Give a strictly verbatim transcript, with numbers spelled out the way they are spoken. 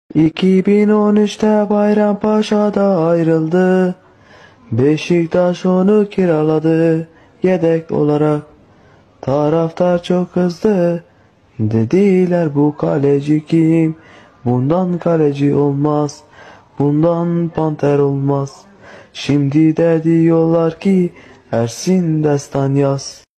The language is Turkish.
iki bin on üçte Bayrampaşa'da ayrıldı. Beşiktaş onu kiraladı yedek olarak. Taraftar çok kızdı. Dediler bu kaleci kim? Bundan kaleci olmaz. Bundan panter olmaz. Şimdi de diyorlar ki Ersin Destan yaz.